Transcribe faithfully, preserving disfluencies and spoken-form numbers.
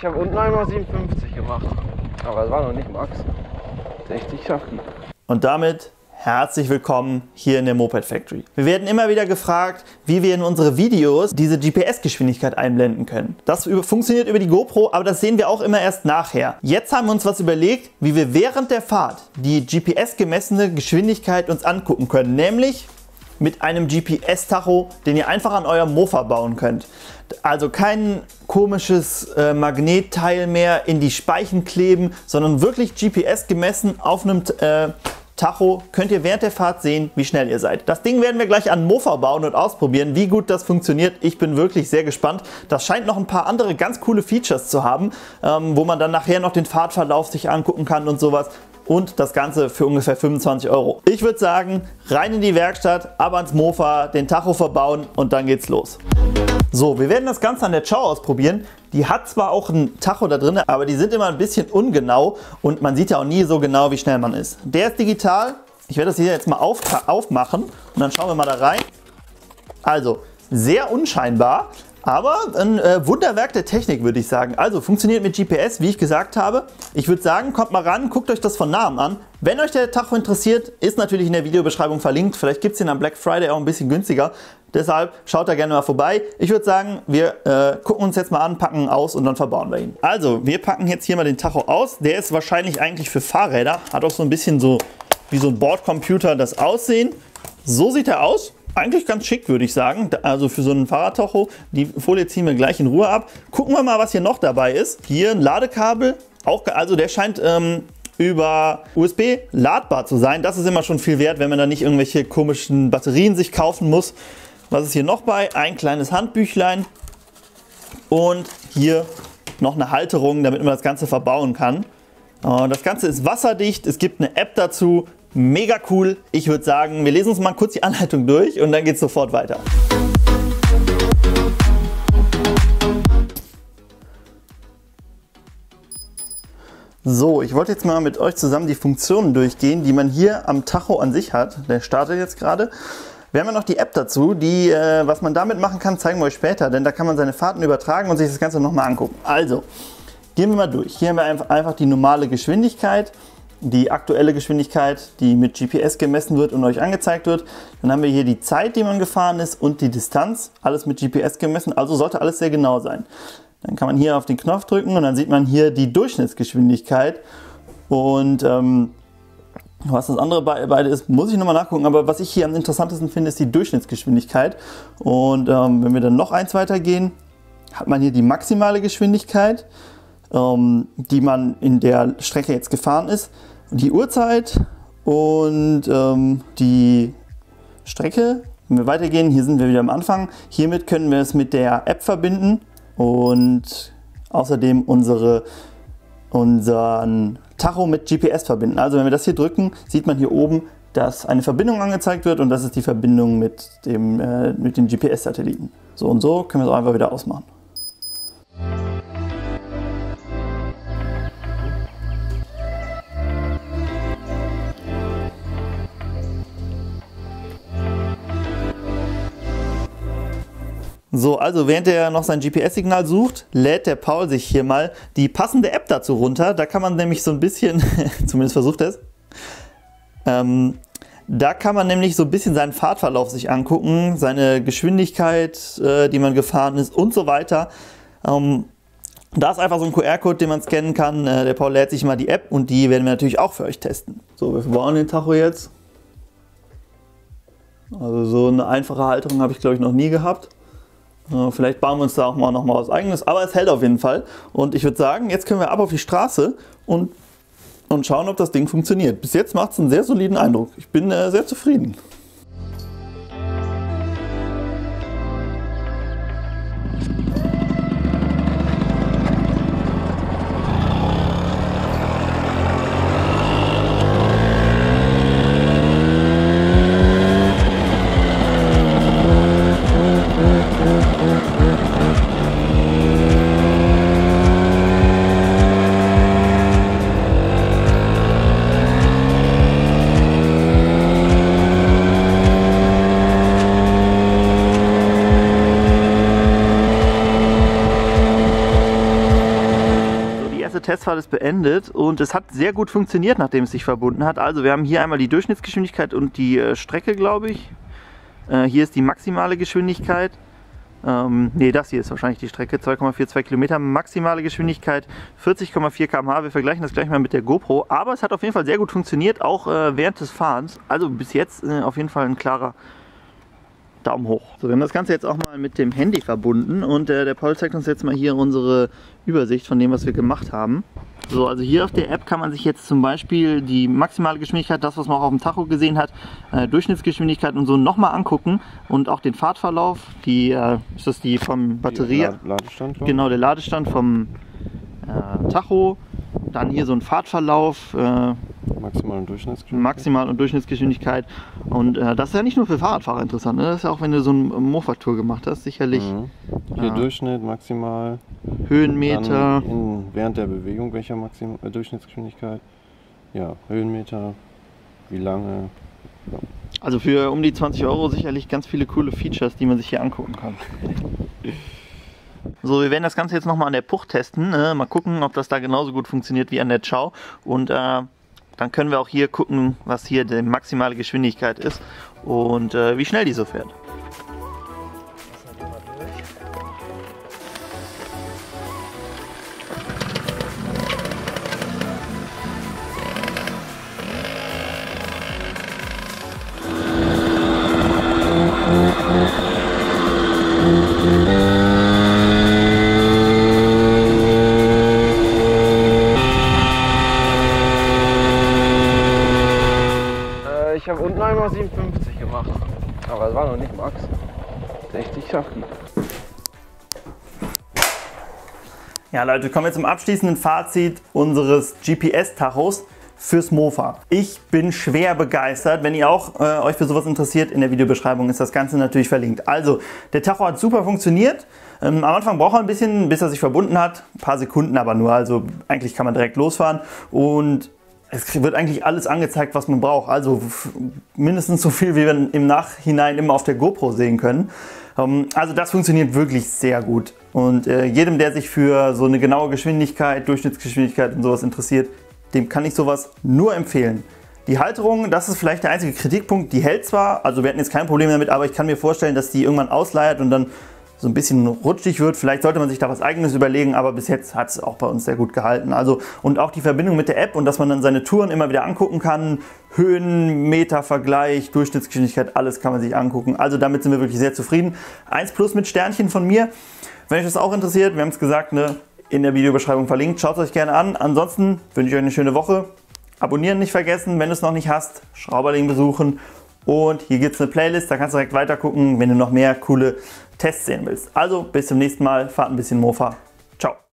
Ich habe unten einmal siebenundfünfzig gemacht. Aber es war noch nicht Max. sechzig schafft die. Und damit herzlich willkommen hier in der Moped Factory. Wir werden immer wieder gefragt, wie wir in unsere Videos diese G P S-Geschwindigkeit einblenden können. Das funktioniert über die GoPro, aber das sehen wir auch immer erst nachher. Jetzt haben wir uns was überlegt, wie wir während der Fahrt die G P S-gemessene Geschwindigkeit uns angucken können. Nämlich mit einem G P S-Tacho, den ihr einfach an eurem Mofa bauen könnt. Also kein komisches äh, Magnetteil mehr in die Speichen kleben, sondern wirklich G P S gemessen auf einem äh, Tacho könnt ihr während der Fahrt sehen, wie schnell ihr seid. Das Ding werden wir gleich an Mofa bauen und ausprobieren, wie gut das funktioniert. Ich bin wirklich sehr gespannt. Das scheint noch ein paar andere ganz coole Features zu haben, ähm, wo man dann nachher noch den Fahrtverlauf sich angucken kann und sowas. Und das Ganze für ungefähr fünfundzwanzig Euro. Ich würde sagen, rein in die Werkstatt, ab ans Mofa, den Tacho verbauen und dann geht's los. So, wir werden das Ganze an der Chow ausprobieren. Die hat zwar auch ein Tacho da drin, aber die sind immer ein bisschen ungenau und man sieht ja auch nie so genau, wie schnell man ist. Der ist digital. Ich werde das hier jetzt mal auf, aufmachen und dann schauen wir mal da rein. Also, sehr unscheinbar. Aber ein äh, Wunderwerk der Technik, würde ich sagen. Also funktioniert mit G P S, wie ich gesagt habe. Ich würde sagen, kommt mal ran, guckt euch das von nahem an. Wenn euch der Tacho interessiert, ist natürlich in der Videobeschreibung verlinkt. Vielleicht gibt es den am Black Friday auch ein bisschen günstiger. Deshalb schaut da gerne mal vorbei. Ich würde sagen, wir äh, gucken uns jetzt mal an, packen aus und dann verbauen wir ihn. Also, wir packen jetzt hier mal den Tacho aus. Der ist wahrscheinlich eigentlich für Fahrräder. Hat auch so ein bisschen so wie so ein Bordcomputer das Aussehen. So sieht er aus. Eigentlich ganz schick, würde ich sagen. Also für so einen Fahrradtacho. Die Folie ziehen wir gleich in Ruhe ab. Gucken wir mal, was hier noch dabei ist. Hier ein Ladekabel. Auch, also der scheint ähm, über U S B ladbar zu sein. Das ist immer schon viel wert, wenn man da nicht irgendwelche komischen Batterien sich kaufen muss. Was ist hier noch bei? Ein kleines Handbüchlein. Und hier noch eine Halterung, damit man das Ganze verbauen kann. Das Ganze ist wasserdicht. Es gibt eine App dazu. Mega cool. Ich würde sagen, wir lesen uns mal kurz die Anleitung durch und dann geht es sofort weiter. So, ich wollte jetzt mal mit euch zusammen die Funktionen durchgehen, die man hier am Tacho an sich hat. Der startet jetzt gerade. Wir haben ja noch die App dazu, die, äh, was man damit machen kann, zeigen wir euch später, denn da kann man seine Fahrten übertragen und sich das Ganze nochmal angucken. Also, gehen wir mal durch. Hier haben wir einfach die normale Geschwindigkeit. Die aktuelle Geschwindigkeit, die mit G P S gemessen wird und euch angezeigt wird. Dann haben wir hier die Zeit, die man gefahren ist und die Distanz. Alles mit G P S gemessen, also sollte alles sehr genau sein. Dann kann man hier auf den Knopf drücken und dann sieht man hier die Durchschnittsgeschwindigkeit. Und ähm, was das andere beide ist, muss ich nochmal nachgucken. Aber was ich hier am interessantesten finde, ist die Durchschnittsgeschwindigkeit. Und ähm, wenn wir dann noch eins weiter gehen, hat man hier die maximale Geschwindigkeit, ähm, die man in der Strecke jetzt gefahren ist. Die Uhrzeit und ähm, die Strecke. Wenn wir weitergehen, hier sind wir wieder am Anfang. Hiermit können wir es mit der App verbinden und außerdem unsere, unseren Tacho mit G P S verbinden. Also wenn wir das hier drücken, sieht man hier oben, dass eine Verbindung angezeigt wird und das ist die Verbindung mit dem, äh, mit den G P S-Satelliten. So und so können wir es auch einfach wieder ausmachen. So, also während er noch sein G P S-Signal sucht, lädt der Paul sich hier mal die passende App dazu runter. Da kann man nämlich so ein bisschen, zumindest versucht er es, ähm, da kann man nämlich so ein bisschen seinen Fahrtverlauf sich angucken, seine Geschwindigkeit, äh, die man gefahren ist und so weiter. Ähm, da ist einfach so ein Q R-Code, den man scannen kann. Äh, der Paul lädt sich mal die App und die werden wir natürlich auch für euch testen. So, wir verbauen den Tacho jetzt. Also so eine einfache Halterung habe ich glaube ich noch nie gehabt. Vielleicht bauen wir uns da auch mal noch mal was Eigenes, aber es hält auf jeden Fall. Und ich würde sagen, jetzt können wir ab auf die Straße und, und schauen, ob das Ding funktioniert. Bis jetzt macht es einen sehr soliden Eindruck. Ich bin äh, sehr zufrieden. Testfahrt ist beendet und es hat sehr gut funktioniert, nachdem es sich verbunden hat. Also wir haben hier einmal die Durchschnittsgeschwindigkeit und die äh, Strecke, glaube ich. Äh, hier ist die maximale Geschwindigkeit. Ähm, ne, das hier ist wahrscheinlich die Strecke, zwei Komma zweiundvierzig Kilometer, maximale Geschwindigkeit vierzig Komma vier Kilometer pro Stunde. Wir vergleichen das gleich mal mit der GoPro, aber es hat auf jeden Fall sehr gut funktioniert, auch äh, während des Fahrens. Also bis jetzt äh, auf jeden Fall ein klarer Daumen hoch. So, wir haben das Ganze jetzt auch mal mit dem Handy verbunden und äh, der Paul zeigt uns jetzt mal hier unsere Übersicht von dem, was wir gemacht haben. So, also hier auf der App kann man sich jetzt zum Beispiel die maximale Geschwindigkeit, das was man auch auf dem Tacho gesehen hat, äh, Durchschnittsgeschwindigkeit und so nochmal angucken und auch den Fahrtverlauf, die, äh, ist das die vom Batterie, die Ladestand, genau, der Ladestand vom äh, Tacho, dann hier so ein Fahrtverlauf, äh, Maximal- und Durchschnittsgeschwindigkeit. Maximal- und Durchschnittsgeschwindigkeit. Und äh, das ist ja nicht nur für Fahrradfahrer interessant, ne? Das ist ja auch, wenn du so eine Mofa-Tour gemacht hast, sicherlich. Mhm. Hier Ja. Durchschnitt, maximal. Höhenmeter. Dann in, während der Bewegung welcher Maxim äh, Durchschnittsgeschwindigkeit. Ja, Höhenmeter, wie lange. Ja. Also für um die zwanzig Euro sicherlich ganz viele coole Features, die man sich hier angucken kann. So, wir werden das Ganze jetzt nochmal an der Pucht testen. Ne? Mal gucken, ob das da genauso gut funktioniert wie an der Chow. Und äh, dann können wir auch hier gucken, was hier die maximale Geschwindigkeit ist und äh, wie schnell die so fährt. Ich habe unten einmal siebenundfünfzig gemacht, aber es war noch nicht Max. sechzig schafft die. Ja Leute, kommen wir zum abschließenden Fazit unseres G P S-Tachos fürs Mofa. Ich bin schwer begeistert. Wenn ihr auch äh, euch für sowas interessiert, in der Videobeschreibung ist das Ganze natürlich verlinkt. Also, der Tacho hat super funktioniert. Ähm, am Anfang braucht er ein bisschen, bis er sich verbunden hat. Ein paar Sekunden aber nur, also eigentlich kann man direkt losfahren. Und es wird eigentlich alles angezeigt, was man braucht. Also mindestens so viel, wie wir im Nachhinein immer auf der GoPro sehen können. Also das funktioniert wirklich sehr gut. Und äh, jedem, der sich für so eine genaue Geschwindigkeit, Durchschnittsgeschwindigkeit und sowas interessiert, dem kann ich sowas nur empfehlen. Die Halterung, das ist vielleicht der einzige Kritikpunkt. Die hält zwar, also wir hatten jetzt kein Problem damit, aber ich kann mir vorstellen, dass die irgendwann ausleiert und dann so ein bisschen rutschig wird. Vielleicht sollte man sich da was Eigenes überlegen, aber bis jetzt hat es auch bei uns sehr gut gehalten. Also, und auch die Verbindung mit der App und dass man dann seine Touren immer wieder angucken kann. Höhenmetervergleich, Durchschnittsgeschwindigkeit, alles kann man sich angucken. Also damit sind wir wirklich sehr zufrieden. eins plus mit Sternchen von mir. Wenn euch das auch interessiert, wir haben es gesagt, ne, in der Videobeschreibung verlinkt. Schaut es euch gerne an. Ansonsten wünsche ich euch eine schöne Woche. Abonnieren nicht vergessen, wenn du es noch nicht hast. Schrauberling besuchen. Und hier gibt es eine Playlist, da kannst du direkt weiter gucken, wenn du noch mehr coole Tests sehen willst. Also bis zum nächsten Mal, fahrt ein bisschen Mofa. Ciao.